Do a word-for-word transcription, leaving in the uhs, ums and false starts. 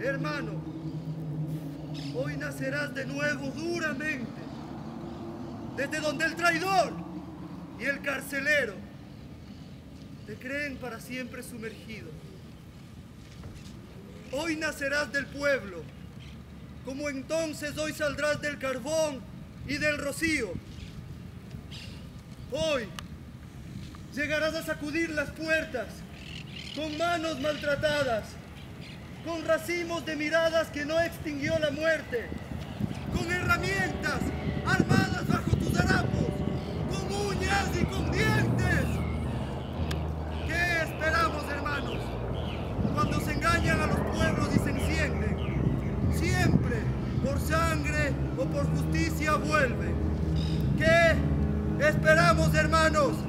Hermano, hoy nacerás de nuevo duramente, desde donde el traidor y el carcelero te creen para siempre sumergido. Hoy nacerás del pueblo, como entonces hoy saldrás del carbón y del rocío. Hoy llegarás a sacudir las puertas con manos maltratadas, con racimos de miradas que no extinguió la muerte, con herramientas armadas bajo tus harapos, con uñas y con dientes. ¿Qué esperamos, hermanos, cuando se engañan a los pueblos y se encienden? Siempre por sangre o por justicia vuelven. ¿Qué esperamos, hermanos?